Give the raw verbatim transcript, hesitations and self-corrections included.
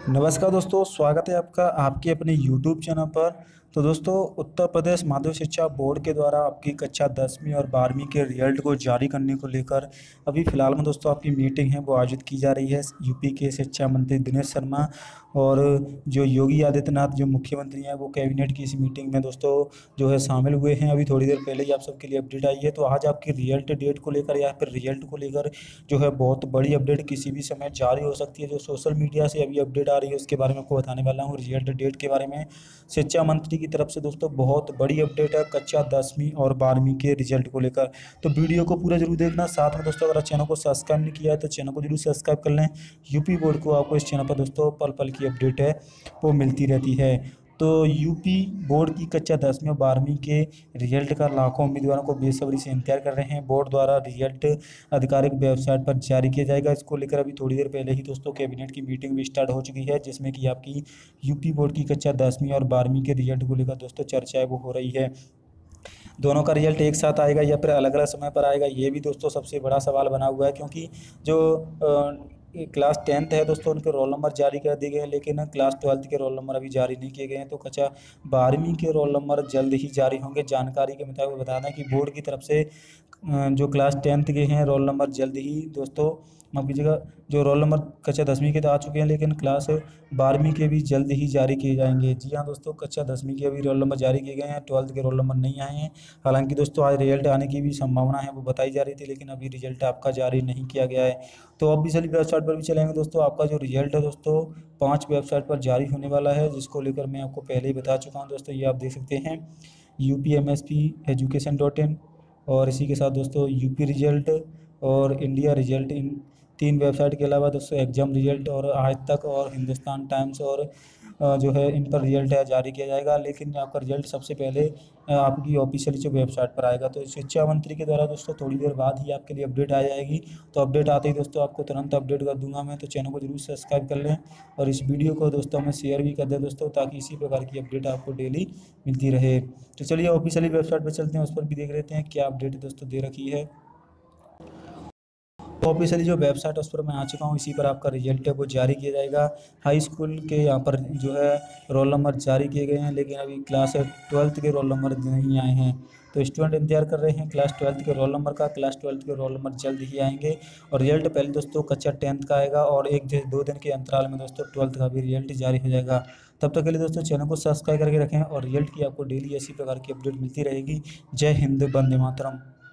नमस्कार दोस्तों, स्वागत है आपका आपके अपने यूट्यूब चैनल पर। तो दोस्तों, उत्तर प्रदेश माध्यमिक शिक्षा बोर्ड के द्वारा आपकी कक्षा दसवीं और बारहवीं के रिजल्ट को जारी करने को लेकर अभी फ़िलहाल में दोस्तों आपकी मीटिंग है वो आयोजित की जा रही है। यूपी के शिक्षा मंत्री दिनेश शर्मा और जो योगी आदित्यनाथ जो मुख्यमंत्री हैं वो कैबिनेट की इस मीटिंग में दोस्तों जो है शामिल हुए हैं। अभी थोड़ी देर पहले ही आप सबके लिए अपडेट आई है। तो आज आपकी रिजल्ट डेट को लेकर या फिर रिजल्ट को लेकर जो है बहुत बड़ी अपडेट किसी भी समय जारी हो सकती है। जो सोशल मीडिया से अभी अपडेट आ रही है उसके बारे में आपको बताने वाला हूँ। रिजल्ट डेट के बारे में शिक्षा मंत्री की तरफ से दोस्तों बहुत बड़ी अपडेट है कक्षा दसवीं और बारहवीं के रिजल्ट को लेकर। तो वीडियो को पूरा जरूर देखना। साथ में दोस्तों अगर चैनल को सब्सक्राइब नहीं किया है तो चैनल को जरूर सब्सक्राइब कर लें। यूपी बोर्ड को आपको इस चैनल पर दोस्तों पल पल की अपडेट है वो मिलती रहती है। तो यूपी बोर्ड की कक्षा दसवीं और बारहवीं के रिजल्ट का लाखों उम्मीदवारों को बेसब्री से इंतजार कर रहे हैं। बोर्ड द्वारा रिजल्ट आधिकारिक वेबसाइट पर जारी किया जाएगा। इसको लेकर अभी थोड़ी देर पहले ही दोस्तों कैबिनेट की मीटिंग भी स्टार्ट हो चुकी है, जिसमें कि आपकी यूपी बोर्ड की कक्षा दसवीं और बारहवीं के रिजल्ट को लेकर दोस्तों चर्चाएं वो हो रही है। दोनों का रिजल्ट एक साथ आएगा या फिर अलग अलग समय पर आएगा, ये भी दोस्तों सबसे बड़ा सवाल बना हुआ है। क्योंकि जो अ, क्लास टेंथ है दोस्तों उनके रोल नंबर जारी कर दिए गए हैं, लेकिन क्लास ट्वेल्थ के रोल नंबर अभी जारी नहीं किए गए हैं। तो कक्षा बारहवीं के रोल नंबर जल्द ही जारी होंगे। जानकारी के मुताबिक बता दें कि बोर्ड की तरफ से अ, जो क्लास टेंथ के हैं रोल नंबर जल्द ही दोस्तों माफ कीजिएगा, जो रोल नंबर कक्षा दसवीं के तो आ चुके हैं, लेकिन क्लास बारहवीं के भी जल्द ही जारी किए जाएंगे। जी हाँ दोस्तों, कक्षा दसवीं के अभी रोल नंबर जारी किए गए हैं, ट्वेल्थ के रोल नंबर नहीं आए हैं। हालांकि दोस्तों आज रिजल्ट आने की भी संभावना है वो बताई जा रही थी, लेकिन अभी रिजल्ट आपका जारी नहीं किया गया है। तो ऑफिशियल वेबसाइट पर भी चलेंगे दोस्तों। आपका जो रिजल्ट है दोस्तों पाँच वेबसाइट पर जारी होने वाला है, जिसको लेकर मैं आपको पहले ही बता चुका हूँ दोस्तों। ये आप देख सकते हैं U P M S P education dot in, और इसी के साथ दोस्तों यूपी रिजल्ट और इंडिया रिजल्ट, इन तीन वेबसाइट के अलावा दोस्तों एग्जाम रिजल्ट और आज तक और हिंदुस्तान टाइम्स और अ, जो है इन पर रिजल्ट है जारी किया जाएगा। लेकिन आपका रिजल्ट सबसे पहले अ, आपकी ऑफिशियल जो वेबसाइट पर आएगा। तो शिक्षा मंत्री के द्वारा दोस्तों थोड़ी देर बाद ही आपके लिए अपडेट आ जाएगी। तो अपडेट आते ही दोस्तों आपको तुरंत अपडेट कर दूंगा मैं। तो चैनल को जरूर सब्सक्राइब कर लें और इस वीडियो को दोस्तों में शेयर भी कर दें दोस्तों, ताकि इसी प्रकार की अपडेट आपको डेली मिलती रहे। तो चलिए ऑफिशियली वेबसाइट पर चलते हैं, उस पर भी देख लेते हैं क्या अपडेट दोस्तों दे रखी है। तो ऑफिशियली जो वेबसाइट है उस पर मैं आ चुका हूँ। इसी पर आपका रिजल्ट है वो जारी किया जाएगा। हाई स्कूल के यहाँ पर जो है रोल नंबर जारी किए गए हैं, लेकिन अभी क्लास ट्वेल्थ के रोल नंबर नहीं आए हैं। तो स्टूडेंट इंतजार कर रहे हैं क्लास ट्वेल्थ के रोल नंबर का। क्लास ट्वेल्थ के रोल नंबर जल्द ही आएंगे और रिजल्ट पहले दोस्तों कक्षा टेंथ का आएगा और एक दो दिन के अंतराल में दोस्तों ट्वेल्थ का भी रिजल्ट जारी हो जाएगा। तब तक के लिए दोस्तों चैनल को सब्सक्राइब करके रखें और रिजल्ट की आपको डेली ऐसी प्रकार की अपडेट मिलती रहेगी। जय हिंद, वंदे मातरम।